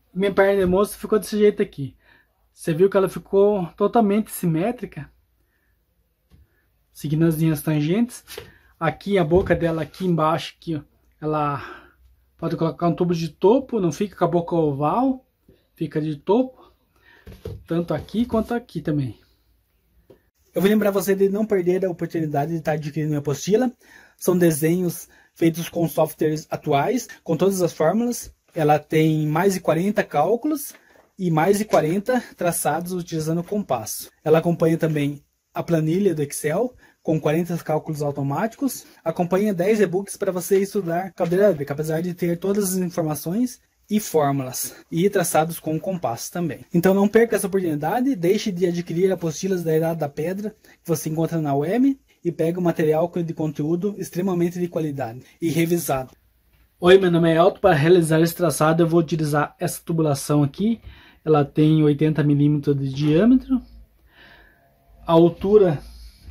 Minha perna de moça ficou desse jeito aqui. Você viu que ela ficou totalmente simétrica, seguindo as linhas tangentes. Aqui a boca dela aqui embaixo, aqui, ó, ela pode colocar um tubo de topo, não fica com a boca oval, fica de topo, tanto aqui quanto aqui também. Eu vou lembrar você de não perder a oportunidade de estar adquirindo minha apostila. São desenhos feitos com softwares atuais, com todas as fórmulas. Ela tem mais de 40 cálculos e mais de 40 traçados utilizando o compasso. Ela acompanha também a planilha do Excel, com 40 cálculos automáticos. Acompanha 10 e-books para você estudar cálculo elétrico, apesar de ter todas as informações e fórmulas, e traçados com compasso também. Então não perca essa oportunidade, deixe de adquirir apostilas da Idade da Pedra, que você encontra na web, e pegue o material de conteúdo extremamente de qualidade e revisado. Oi, meu nome é Elton. Para realizar esse traçado eu vou utilizar essa tubulação aqui. Ela tem 80 mm de diâmetro. A altura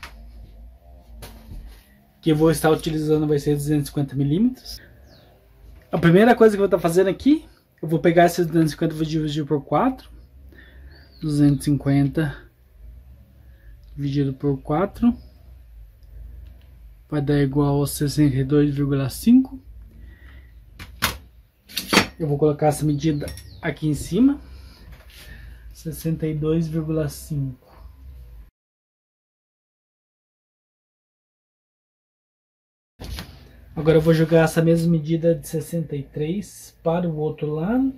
que eu vou estar utilizando vai ser 250 mm. A primeira coisa que eu vou estar fazendo aqui, eu vou pegar esses 250 e vou dividir por 4. 250 dividido por 4 vai dar igual a 62,5. Eu vou colocar essa medida aqui em cima. 62,5. Agora eu vou jogar essa mesma medida de 63 para o outro lado.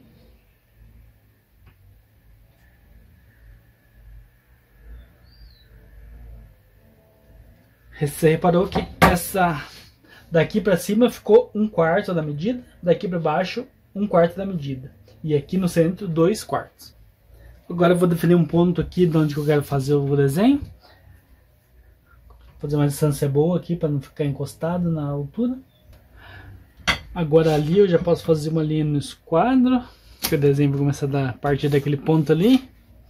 Você reparou que essa daqui para cima ficou 1/4 da medida, daqui para baixo 1/4 da medida. E aqui no centro 2/4. Agora eu vou definir um ponto aqui de onde eu quero fazer o desenho. Vou fazer uma distância boa aqui para não ficar encostado na altura. Agora ali eu já posso fazer uma linha no esquadro. O desenho vai começar a partir daquele ponto ali.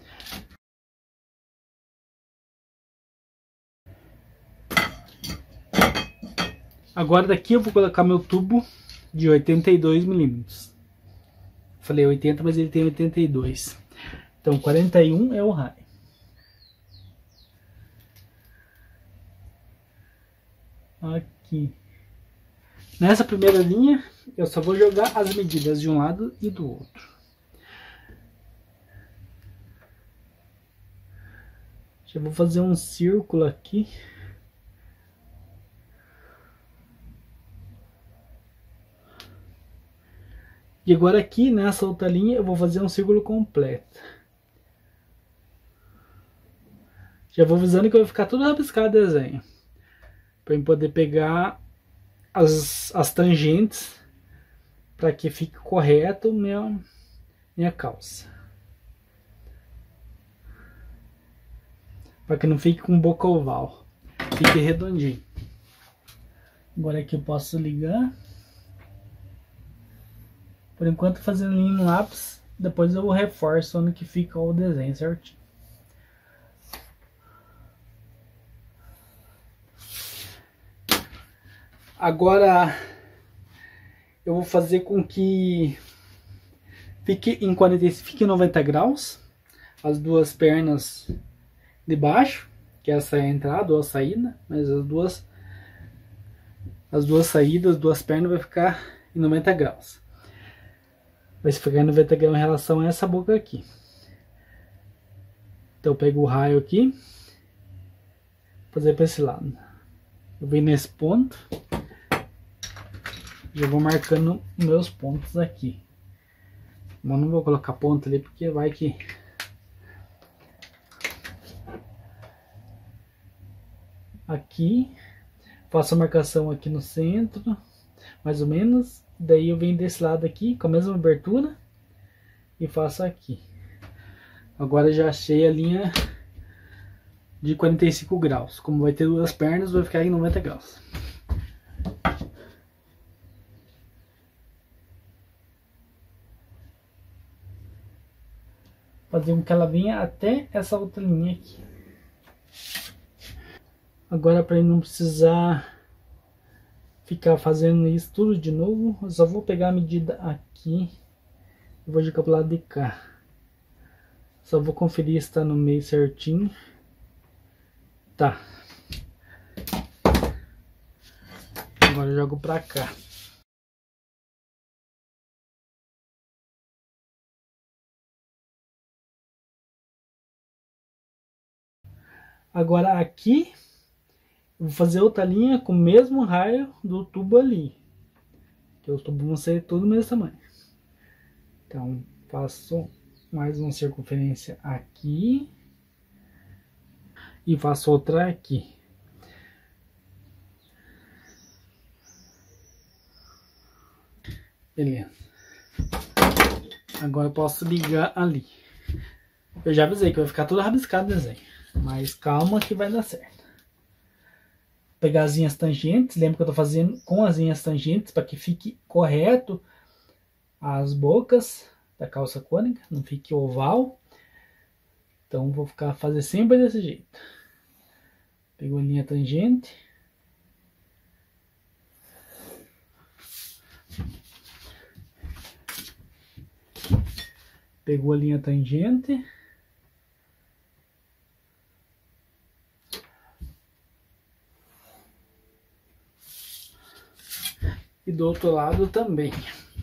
Agora daqui eu vou colocar meu tubo de 82 mm. Falei 80, mas ele tem 82. Então 41 é o raio. Aqui. Nessa primeira linha, eu só vou jogar as medidas de um lado e do outro. Já vou fazer um círculo aqui. E agora aqui, nessa outra linha, eu vou fazer um círculo completo. Já vou avisando que vai ficar tudo rabiscado o desenho. Para eu poder pegar as tangentes para que fique correto minha calça. Para que não fique com boca oval. Fique redondinho. Agora aqui eu posso ligar. Por enquanto fazendo linha no lápis. Depois eu reforço onde que fica o desenho certinho. Agora eu vou fazer com que fique em 90 graus as duas pernas de baixo, que essa é a entrada ou a saída, mas as duas saídas, as duas pernas vai ficar em 90 graus. Vai ficar em 90 graus em relação a essa boca aqui. Então eu pego o raio aqui, vou fazer para esse lado. Eu venho nesse ponto. Já vou marcando meus pontos aqui. Mas não vou colocar ponto ali porque vai que... Aqui. Faço a marcação aqui no centro. Mais ou menos. Daí eu venho desse lado aqui com a mesma abertura. E faço aqui. Agora já achei a linha de 45 graus. Como vai ter duas pernas, vai ficar em 90 graus. Fazer com que ela venha até essa outra linha aqui. Agora, para não precisar ficar fazendo isso tudo de novo, eu só vou pegar a medida aqui. Eu vou jogar pro lado de cá. Só vou conferir se tá no meio certinho. Tá. Agora eu jogo pra cá. Agora aqui, eu vou fazer outra linha com o mesmo raio do tubo ali. Que os tubos vão ser todos do mesmo tamanho. Então, faço mais uma circunferência aqui. E faço outra aqui. Beleza. Agora eu posso ligar ali. Eu já avisei que vai ficar tudo rabiscado o desenho. Mas calma que vai dar certo. Pegar as linhas tangentes. Lembra que eu tô fazendo com as linhas tangentes para que fique correto as bocas da calça cônica. Não fique oval. Então vou fazer sempre desse jeito. Pegou a linha tangente. Pegou a linha tangente. E do outro lado também.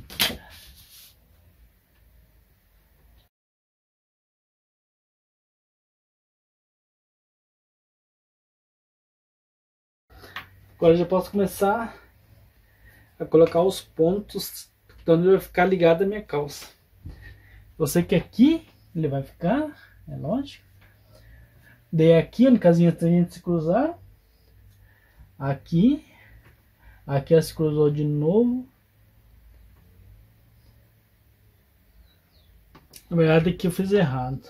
Agora já posso começar a colocar os pontos onde vai ficar ligada a minha calça. Eu sei que aqui ele vai ficar, é lógico. Daí aqui, onde as linhas tangentes se cruzar. Aqui. Aqui ela se cruzou de novo. Na verdade aqui eu fiz errado.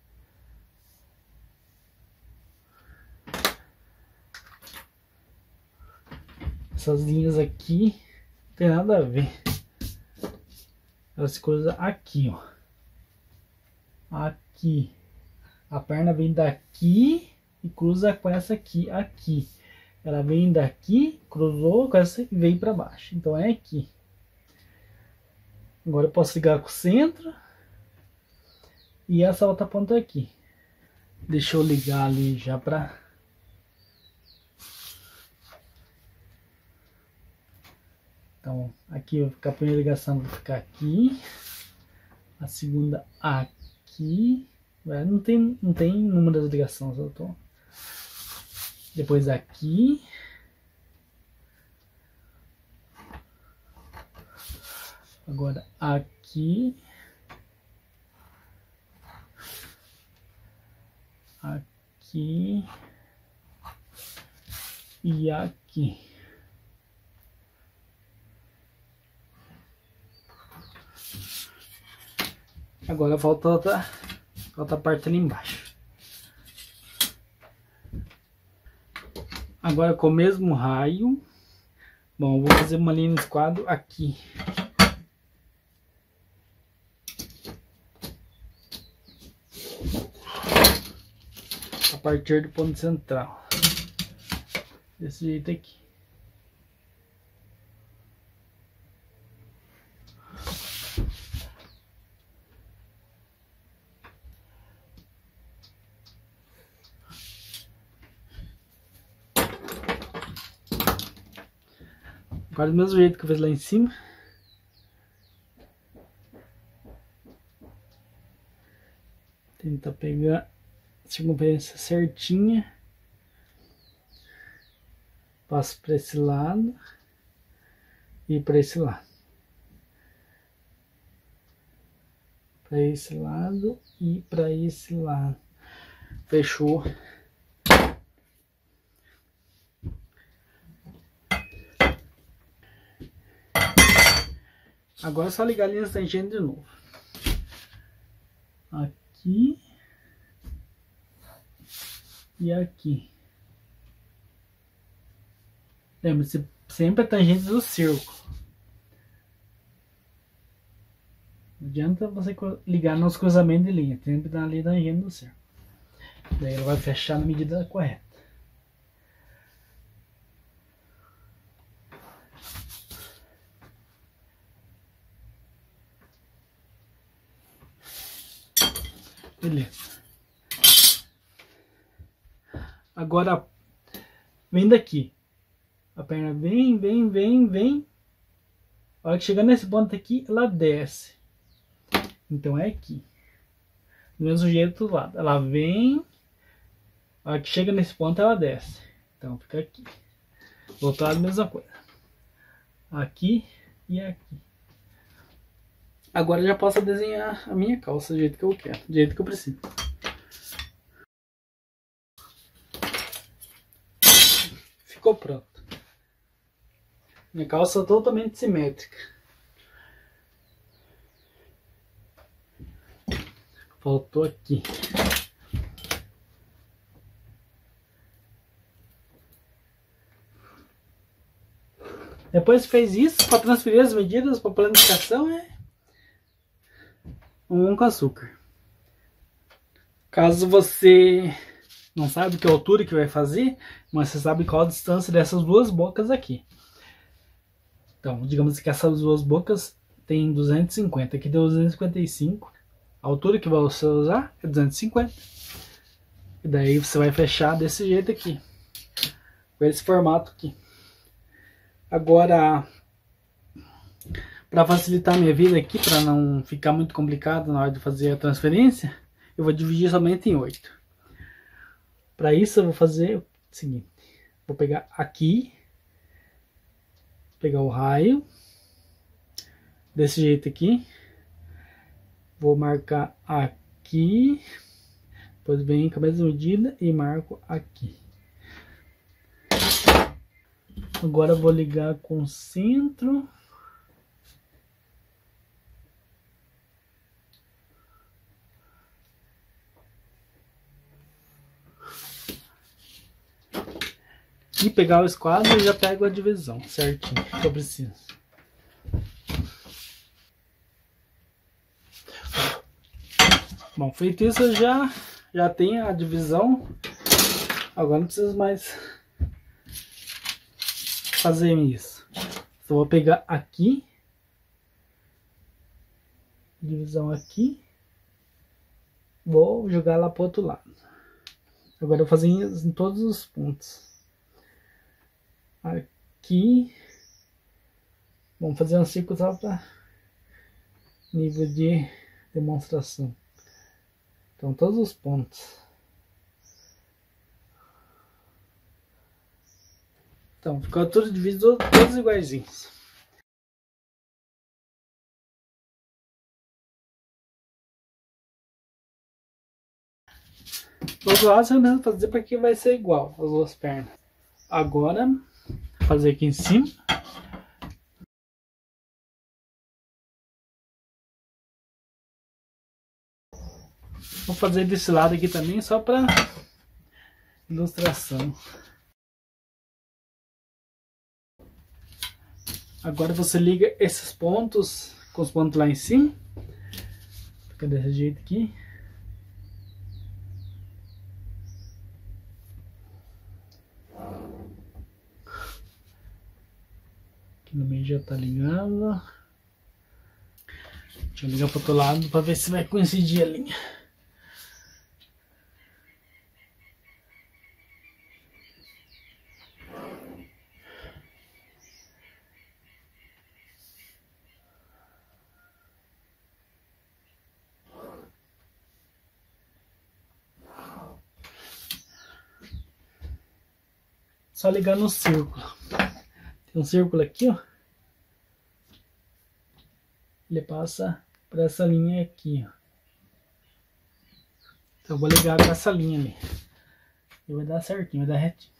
Essas linhas aqui não tem nada a ver. Ela se cruza aqui, ó. Aqui. A perna vem daqui e cruza com essa aqui, aqui. Ela vem daqui, cruzou com essa e veio para baixo. Então é aqui. Agora eu posso ligar com o centro. E essa outra ponta aqui. Deixa eu ligar ali já para... Então aqui vai ficar a primeira ligação, vai ficar aqui. A segunda aqui. Não tem número de ligação, só tô... Depois aqui. Agora aqui. Aqui. E aqui. Agora falta outra parte ali embaixo. Agora com o mesmo raio. Bom, eu vou fazer uma linha de esquadro aqui. A partir do ponto central. Desse jeito aqui. Agora do mesmo jeito que eu fiz lá em cima. Tentar pegar a circunferência certinha. Passo para esse lado. E para esse lado. Para esse lado e para esse lado. Fechou. Agora é só ligar a linha tangente de novo. Aqui. E aqui. Lembre-se, sempre a tangente do círculo. Não adianta você ligar nos cruzamentos de linha. Sempre dá ali a tangente do círculo. Daí ela vai fechar na medida correta. Beleza. Agora, vem daqui. A perna vem, vem, vem, vem. A hora que chegar nesse ponto aqui, ela desce. Então é aqui. Do mesmo jeito do lado. Ela vem. A hora que chega nesse ponto, ela desce. Então fica aqui. Do outro lado, a mesma coisa. Aqui e aqui. Agora eu já posso desenhar a minha calça do jeito que eu quero. Do jeito que eu preciso. Ficou pronto. Minha calça totalmente simétrica. Faltou aqui. Depois que fez isso, para transferir as medidas para planificação é um com açúcar. Caso você não sabe que altura que vai fazer, mas você sabe qual a distância dessas duas bocas aqui. Então, digamos que essas duas bocas tem 250, aqui deu 255. A altura que você vai usar é 250. E daí você vai fechar desse jeito aqui, com esse formato aqui. Agora, para facilitar a minha vida aqui, para não ficar muito complicado na hora de fazer a transferência, eu vou dividir somente em 8. Para isso eu vou fazer o seguinte. Vou pegar aqui, pegar o raio, desse jeito aqui. Vou marcar aqui, depois venho com a mesma medida e marco aqui. Agora eu vou ligar com o centro. E pegar o esquadro e já pego a divisão certinho que eu preciso. Bom, feito isso eu já tenho a divisão. Agora não preciso mais fazer isso. Só vou pegar aqui, divisão aqui, vou jogar lá para o outro lado. Agora eu vou fazer em todos os pontos. Aqui, vamos fazer um círculo só para nível de demonstração. Então todos os pontos. Então, ficou tudo dividido, todos iguaizinhos. Do outro lado, você vai mesmo fazer para que vai ser igual as duas pernas. Agora, fazer aqui em cima. Vou fazer desse lado aqui também, só para ilustração. Agora você liga esses pontos com os pontos lá em cima. Fica desse jeito aqui. Aqui no meio já tá ligado. Deixa eu ligar para o outro lado para ver se vai coincidir a linha. Só ligar no círculo. Tem um círculo aqui, ó. Ele passa por essa linha aqui, ó. Então eu vou ligar com essa linha ali. E vai dar certinho, vai dar retinho.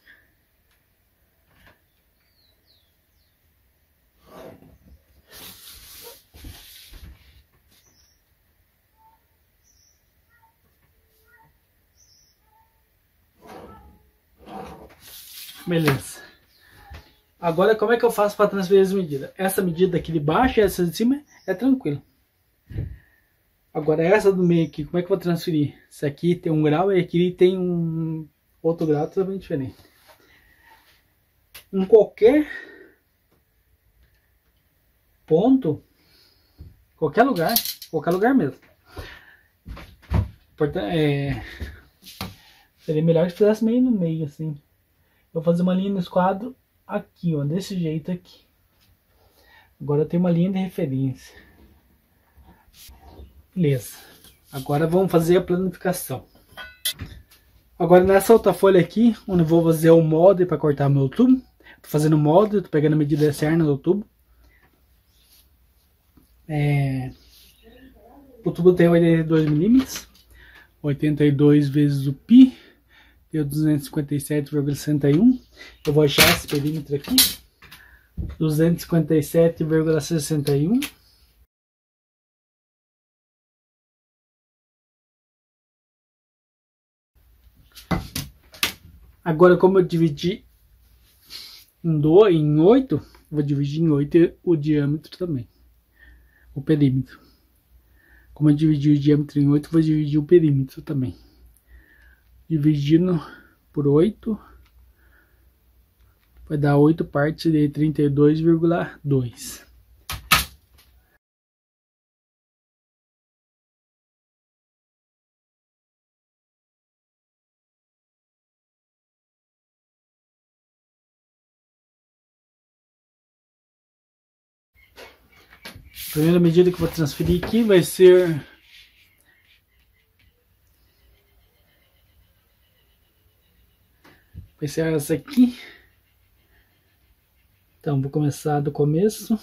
Beleza. Agora como é que eu faço para transferir as medidas? Essa medida aqui de baixo e essa de cima é tranquilo. Agora essa do meio aqui, como é que eu vou transferir? Essa aqui tem 1 grau e aqui tem um outro grau totalmente diferente. Em qualquer ponto, qualquer lugar mesmo. Seria melhor se fizesse meio no meio, assim. Eu vou fazer uma linha no esquadro aqui, ó, desse jeito aqui. Agora eu tenho uma linha de referência. Beleza. Agora vamos fazer a planificação. Agora nessa outra folha aqui, onde eu vou fazer o molde para cortar meu tubo. Tô fazendo o molde, tô pegando a medida externa do tubo. O tubo tem 82 milímetros. 82 vezes o π. Deu 257,61. Eu vou achar esse perímetro aqui. 257,61. Agora, como eu dividi em 8, vou dividir em 8 o diâmetro também. O perímetro. Como eu dividi o diâmetro em 8, vou dividir o perímetro também. Dividindo por 8, vai dar 8 partes de 32,2. A primeira medida que eu vou transferir aqui vai ser essa aqui. Então vou começar do começo.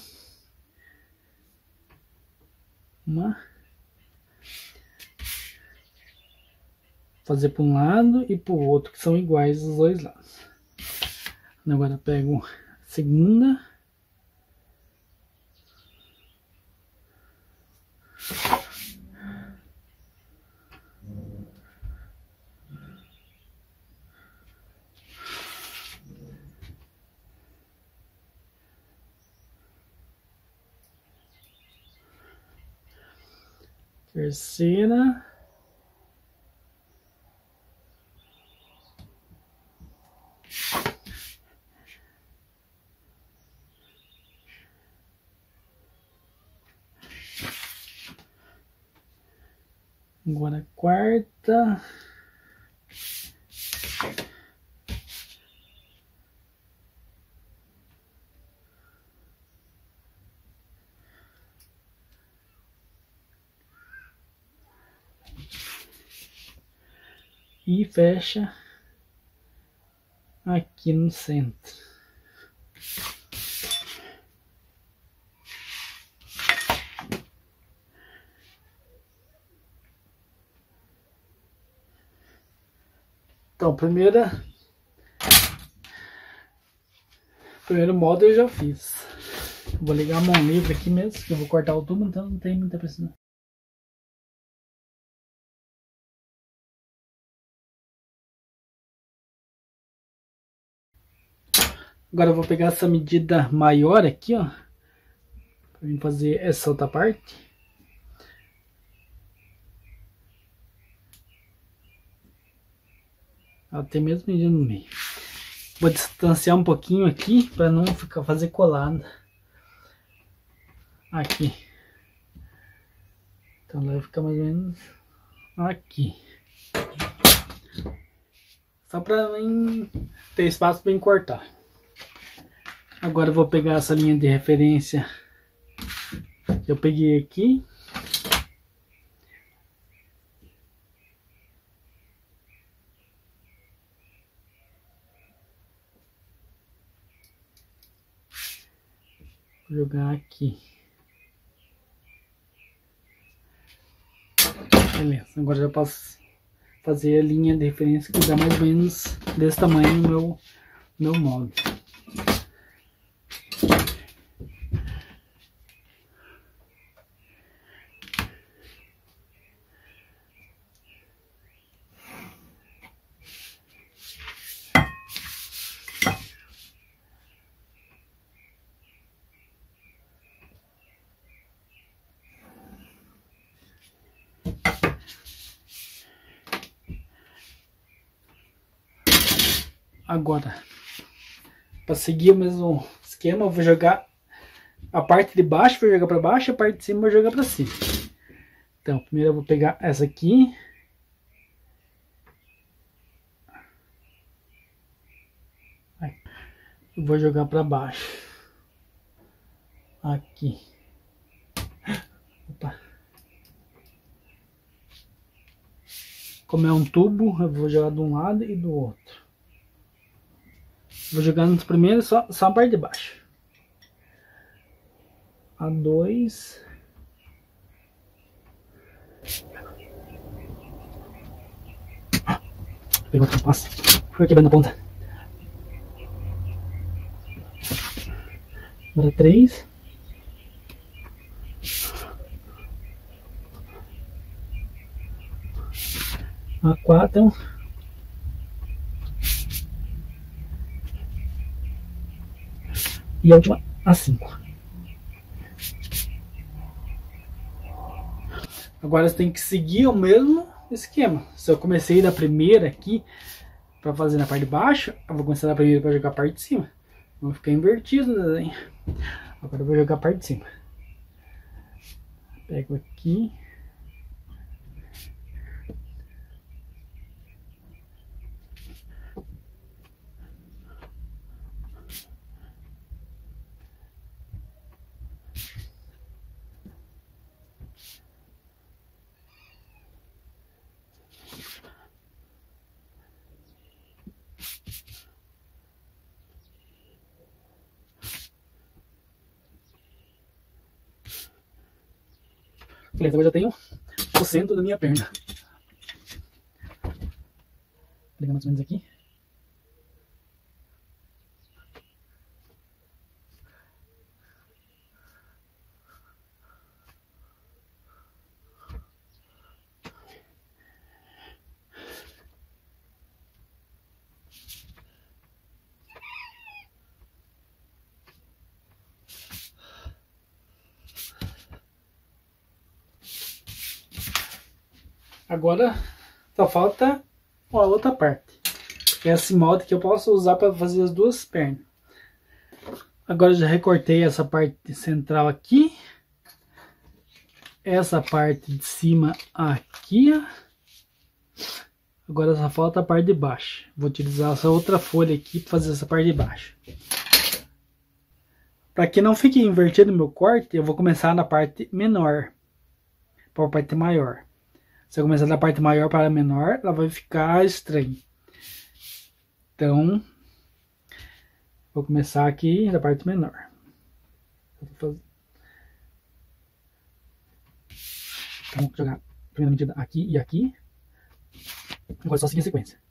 Fazer para um lado e para o outro, que são iguais os dois lados. Agora eu pego a segunda. Terceira. Agora a quarta. E fecha aqui no centro. Então, primeiro modo eu já fiz. Vou ligar a mão livre aqui mesmo, que eu vou cortar o tubo, então não tem muita pressão. Agora eu vou pegar essa medida maior aqui, ó, para mim fazer essa outra parte. Ela tem mesmo medida no meio. Vou distanciar um pouquinho aqui para não fazer colada aqui. Então vai ficar mais ou menos aqui. Só para ter espaço para cortar. Agora eu vou pegar essa linha de referência que eu peguei aqui. Vou jogar aqui. Beleza, agora já posso fazer a linha de referência que dá mais ou menos desse tamanho no meu molde. Agora, para seguir o mesmo esquema, eu vou jogar a parte de baixo, vou jogar para baixo, a parte de cima vou jogar para cima. Então, primeiro eu vou pegar essa aqui, Eu vou jogar para baixo. Aqui. Opa. Como é um tubo, eu vou jogar de um lado e do outro. Vou jogar nos primeiros só a parte de baixo. A 2. Pegou outro passo. Foi quebrando a ponta. Agora 3. A 4. E a última, a 5. Agora você tem que seguir o mesmo esquema. Se eu comecei da primeira aqui para fazer na parte de baixo, eu vou começar da primeira para jogar a parte de cima. Vai ficar invertido o desenho. Agora eu vou jogar a parte de cima. Pego aqui. Beleza, agora já tenho o centro da minha perna. Vou ligar mais ou menos aqui. Agora só falta a outra parte. Que é esse molde que eu posso usar para fazer as duas pernas. Agora eu já recortei essa parte central aqui. Essa parte de cima aqui. Agora só falta a parte de baixo. Vou utilizar essa outra folha aqui para fazer essa parte de baixo. Para que não fique invertido o meu corte, eu vou começar na parte menor para a parte maior. Se eu começar da parte maior para a menor, ela vai ficar estranha. Então, vou começar aqui da parte menor. Então, vou jogar a primeira medida aqui e aqui. Agora é só seguir a sequência.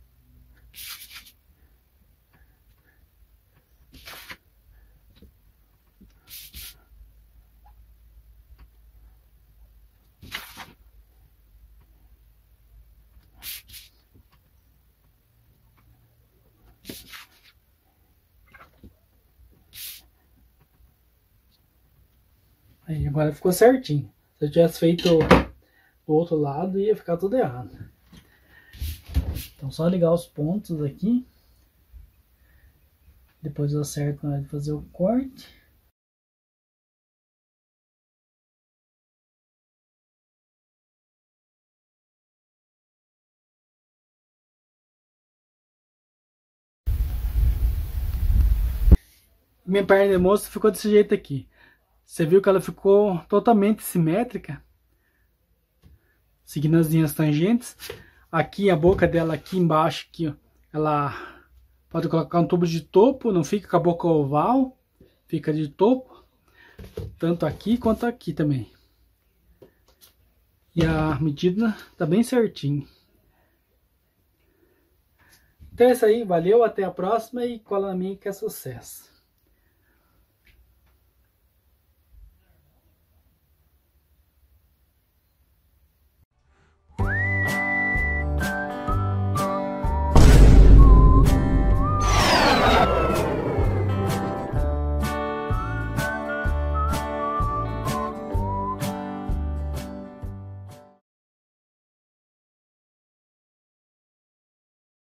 Aí, agora ficou certinho. Se eu tivesse feito do outro lado, ia ficar tudo errado. Então, só ligar os pontos aqui. Depois eu acerto na hora de fazer o corte. Minha perna de moça ficou desse jeito aqui. Você viu que ela ficou totalmente simétrica, seguindo as linhas tangentes. Aqui a boca dela aqui embaixo, aqui, ó, ela pode colocar um tubo de topo, não fica com a boca oval, fica de topo, tanto aqui quanto aqui também. E a medida tá bem certinho. Então é isso aí, valeu, até a próxima e cola na minha que é sucesso.